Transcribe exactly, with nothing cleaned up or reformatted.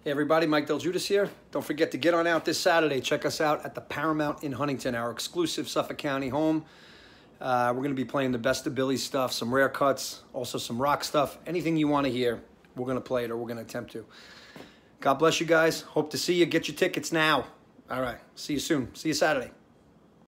Hey everybody, Mike DelGuidice here. Don't forget to get on out this Saturday. Check us out at the Paramount in Huntington, our exclusive Suffolk County home. Uh, we're going to be playing the best of Billy's stuff, some rare cuts, also some rock stuff. Anything you want to hear, we're going to play it or we're going to attempt to. God bless you guys. Hope to see you. Get your tickets now. All right. See you soon. See you Saturday.